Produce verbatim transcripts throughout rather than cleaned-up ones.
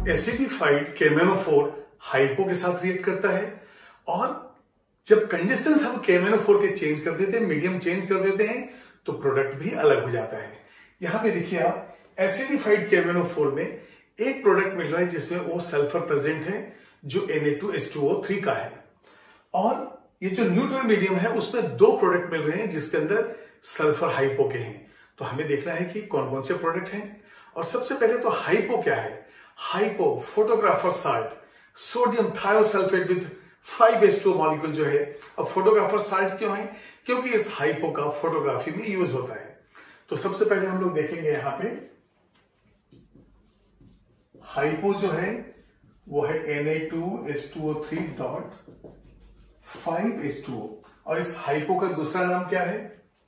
Acidified के M N O four hypo के साथ रिएक्ट करता है, और जब कंडीशंस हम के एम एन ओ फोर के चेंज कर देते हैं, मीडियम चेंज कर देते हैं, तो प्रोडक्ट भी अलग हो जाता है। यहां पे देखिए आप, एसिडिफाइड के एम एन ओ फोर में एक प्रोडक्ट मिल रहा है जिसमें वो सल्फर प्रेजेंट है जो N A two H two O three का है, और ये जो न्यूट्रल मीडियम है उसमें दो प्रोडक्ट मिल रहे हैं जिसके अंदर सल्फर हाइपो के हैं। तो हमें देखना है कि कौन कौन से प्रोडक्ट हैं। और सबसे पहले तो हाइपो क्या है? Hypo photographer salt sodium thiosulphate with five H two molecule जो है। अब फोटोग्राफर साल्ट क्यों है? क्योंकि इस हाइपो का फोटोग्राफी में यूज होता है। तो सबसे पहले हम लोग देखेंगे यहां पे हाइपो जो है वो है N A two H two O three dot five H two O, और इस हाइपो का दूसरा नाम क्या है?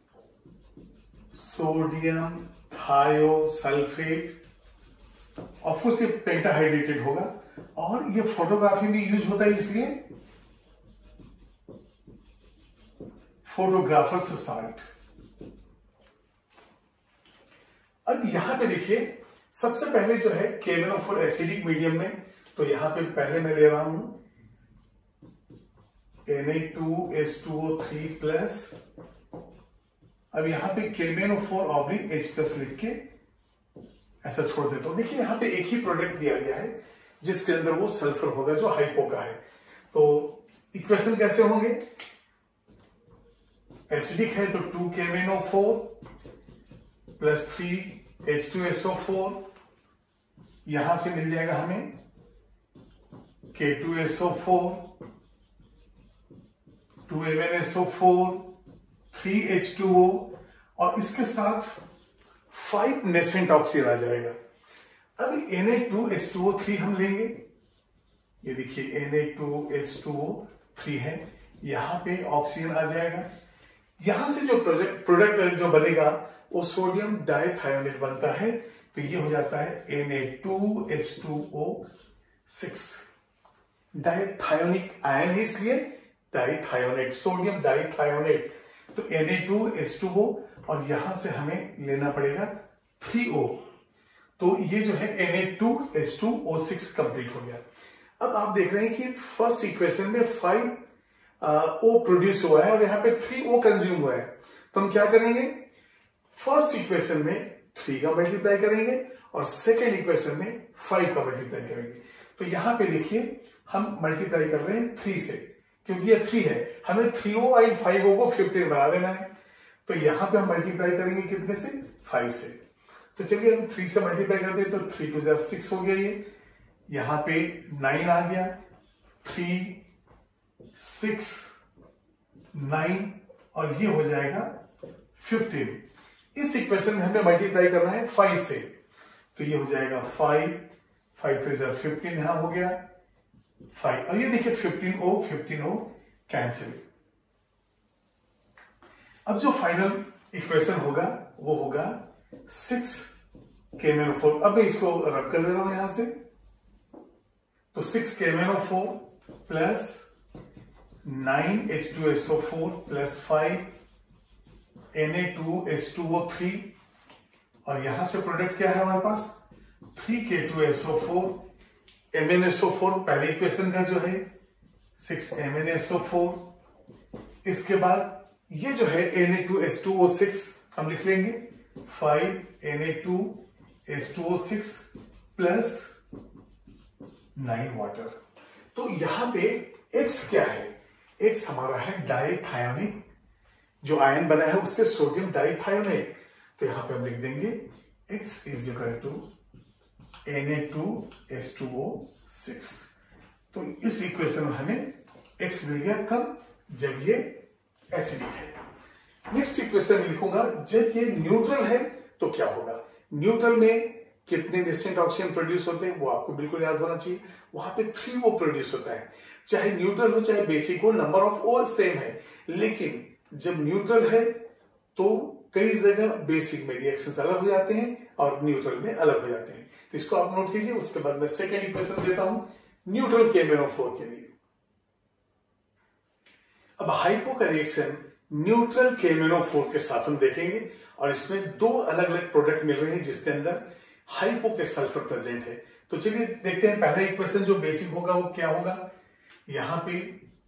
Sodium thiosulphate. ऑफकोर्स ये पेंटाहाइड्रेटेड होगा, और ये फोटोग्राफी में यूज होता है, इसलिए फोटोग्राफर्स साल्ट। अब यहां पे देखिए, सबसे पहले जो है K M N O four acidic medium में, तो यहां पे पहले मैं ले रहा हूं N A two H two O three plus. अब यहां पे K M N O four oblique H plus लिख के ऐसा छोड़ देता हूं। देखिए यहां पे एक ही प्रोडक्ट दिया गया है जिसके अंदर वो सल्फर होगा जो हाइपो का है। तो इक्वेशन कैसे होंगे? एसिडिक है तो two K M N O four plus three H two S O four, यहां से मिल जाएगा हमें K two S O four, two M N S O four, three H two O, और इसके साथ फाइव नेसेंट ऑक्सीजन आ जाएगा। अब N A two H two O three हम लेंगे, ये देखिए N A two H two O three है, यहां पे ऑक्सीजन आ जाएगा। यहां से जो प्रोजेक्ट प्रोडक्ट जो बनेगा वो सोडियम डाइथायोनेट बनता है, तो ये हो जाता है N A two H two O six. Dithionic ion है इसलिए डाइथायोनेट, सोडियम डाइथायोनेट, तो N A two H two O, और यहां से हमें लेना पड़ेगा थ्री ओ, तो ये जो है N A two H two O six complete हो गया। अब आप देख रहे हैं कि फर्स्ट इक्वेशन में फाइव ओ प्रोड्यूस हुआ है और यहां पे थ्री ओ कंज्यूम हुआ है, तो हम क्या करेंगे? फर्स्ट इक्वेशन में थ्री का मल्टीप्लाई करेंगे और सेकेंड इक्वेशन में फाइव का मल्टीप्लाई करेंगे। तो यहां पे देखिए हम मल्टीप्लाई कर रहे हैं थ्री से, क्योंकि ये थ्री है, हमें three O and five O को फिफ्टीन बना देना है। तो यहां पे हम मल्टीप्लाई करेंगे कितने से? फाइव से। तो चलिए हम थ्री से मल्टीप्लाई करते हैं, तो थ्री टू जार सिक्स हो गया, ये यहां पे नाइन आ गया, थ्री सिक्स नाइन, और ये हो जाएगा फिफ्टीन। इस इक्वेशन में हमें मल्टीप्लाई करना है फाइव से, तो ये हो जाएगा फाइव, फाइव थ्री जार फिफ्टीन, यहां हो गया फाइव, और ये देखिए fifteen O fifteen O cancel. अब जो फाइनल इक्वेशन होगा वो होगा six K M N O four. अब मैं इसको रब कर दे रहा हूं यहां से, तो six K M N O four plus nine H two S O four plus five N A two H two O three, और यहां से प्रोडक्ट क्या है हमारे पास? Three K two S O four, M N S O four पहले इक्वेशन का जो है six M N S O four. इसके बाद ये जो है N A two H two O six हम लिख लेंगे, five N A two H two O six plus nine water. तो यहां पे X क्या है? X हमारा है डाइथायोनिक, जो आयन बना है उससे सोडियम डाइथायोनेट, तो यहां पे हम लिख देंगे X is equal to N A two H two O six. तो इस इक्वेशन में हमें X मिल गया, कब? जब ये एसिडिक है। नेक्स्ट इक्वेशन में लिखूंगा जब ये न्यूट्रल है तो क्या होगा। न्यूट्रल में कितने नेसेंट ऑक्सीजन प्रोड्यूस होते हैं वो आपको बिल्कुल याद होना चाहिए। वहां पे थ्री ओ प्रोड्यूस होता है, चाहे न्यूट्रल हो चाहे बेसिक हो, नंबर ऑफ ओ सेम है, लेकिन जब न्यूट्रल है तो कई जगह बेसिक में रिएक्शंस अलग हो जाते हैं और न्यूट्रल में अलग हो जाते हैं। तो इसको आप नोट कीजिए। उसके बाद मैं सेकेंड इक्वेशन देता हूं neutral K M N O four के लिए। अब हाइपो का reaction neutral K M N O four के साथ हम देखेंगे, और इसमें दो अलग अलग प्रोडक्ट मिल रहे हैं जिसके अंदर हाइपो के सल्फर प्रेजेंट है। तो चलिए देखते हैं पहला इक्वेशन जो बेसिक होगा वो क्या होगा। यहां पे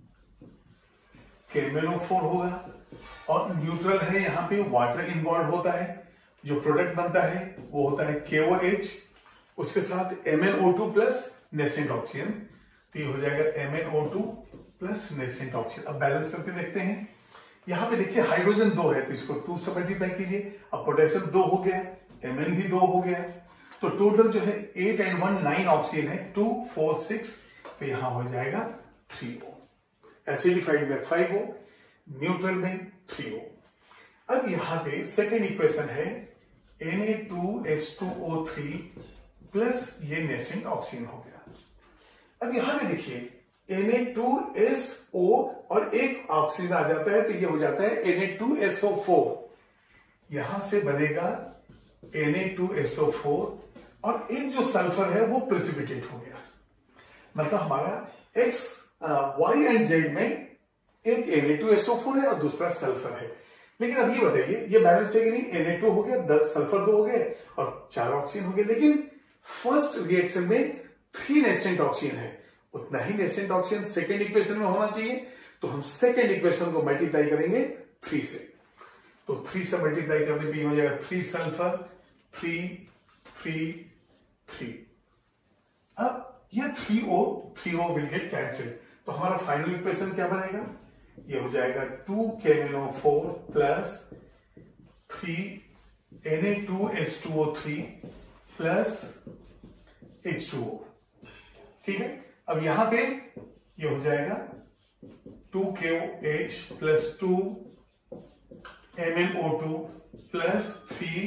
K M N O four होगा और न्यूट्रल है, यहां पे वाटर इन्वॉल्व होता है, जो प्रोडक्ट बनता है वो होता है के ओ एच, उसके साथ M N O two plus nascent oxygen, तो ये हो जाएगा M N O two plus nascent oxygen. अब बैलेंस करके देखते हैं। यहां पे देखिए हाइड्रोजन दो है तो इसको टू से मल्टीप्लाई कीजिए, अब पोटेशियम दो हो गया, एम भी दो हो गया, तो टोटल जो है eight and one nine oxygen है, टू फोर सिक्स, तो यहां हो जाएगा थ्री ओ। एसिडिफाइड में फाइव ओ, न्यूट्रल में थ्री ओ। अब यहां पे सेकेंड इक्वेशन है N A two S two O three plus ये नेसेंट ऑक्सीजन हो गया। अब यहां पे देखिए N A two S O और एक ऑक्सीजन आ जाता है तो ये हो जाता है N A two S O four. यहां से बनेगा N A two S O four और एक जो सल्फर है वो प्रेसिपिटेट हो गया। मतलब हमारा एक्स वाई एंड जेड में एक N A two S O four है और दूसरा सल्फर है। लेकिन अब ये बताइए ये बैलेंस है कि नहीं, एन ए टू हो गया, दस सल्फर दो हो गए और चार ऑक्सीजन हो गए, लेकिन फर्स्ट रिएक्शन में थ्री नेसेंट ऑक्सीजन है, उतना ही नेसेंट ऑक्सीजन सेकेंड इक्वेशन में होना चाहिए, तो हम सेकेंड इक्वेशन को मल्टीप्लाई करेंगे थ्री से, तो थ्री से मल्टीप्लाई करने पे हो जाएगा three sulphur, three three three. अब ये three O three O will get cancel, तो हमारा फाइनल इक्वेशन क्या बनेगा, ये हो जाएगा two K M N O four plus three N A two S two O three plus H two O. ठीक है, अब यहां पे ये हो जाएगा two K O H plus two M N O two plus three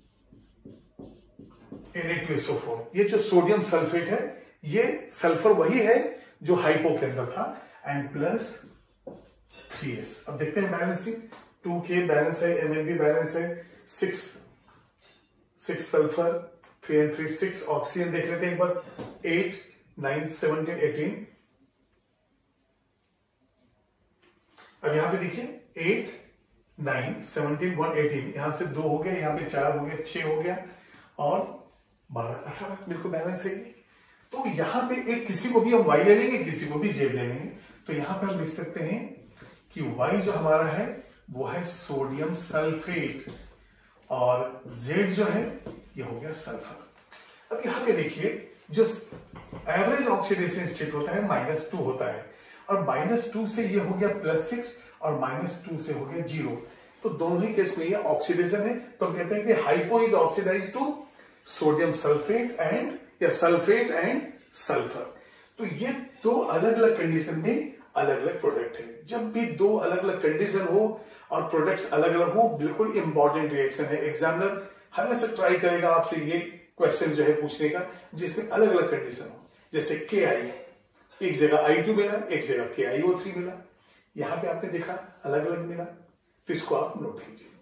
N A two S O four. ये जो सोडियम सल्फेट है ये सल्फर वही है जो हाइपो के अंदर था, एंड प्लस थ्री एस। अब देखते हैं बैलेंसिंग, टू के बैलेंस है, एम एन भी बैलेंस है, six six sulphur, three and three six oxygen देख लेते हैं एक बार, एट नाइन सेवनटीन एटीन। अब यहां पे देखिए eight nine seventeen one eighteen, यहां से दो हो गया, यहां पे चार हो गया, छह हो गया और बारह अठारह, बिल्कुल बैलेंस है। तो यहां पे एक किसी को भी हम वाई ले लेंगे, किसी को भी जेड ले लेंगे, तो यहां पे हम लिख सकते हैं कि वाई जो हमारा है वो है सोडियम सल्फेट और जेड जो है ये हो गया सल्फर। अब यहां पे देखिए जो एवरेज ऑक्सीडेशन स्टेट होता है माइनस टू होता है, और माइनस टू से ये हो गया प्लस सिक्स और माइनस टू से हो गया जीरो, तो दोनों ही केस में ये ऑक्सीडेशन है, तो हम कहते हैं कि hypo is oxidise to sodium sulphate and या सल्फेट एंड सल्फर। तो ये दो अलग अलग कंडीशन में अलग अलग प्रोडक्ट है। जब भी दो अलग अलग कंडीशन हो और प्रोडक्ट्स अलग अलग हो, बिल्कुल इंपॉर्टेंट रिएक्शन है। एग्जामिनर हमेशा ट्राई करेगा आपसे ये क्वेश्चन जो है पूछने का जिसमें अलग अलग कंडीशन हो, जैसे के आई, एक जगह आई टू मिला, एक जगह के आई ओ थ्री मिला, यहां पे आपने देखा अलग अलग मिला, तो इसको आप नोट कीजिए।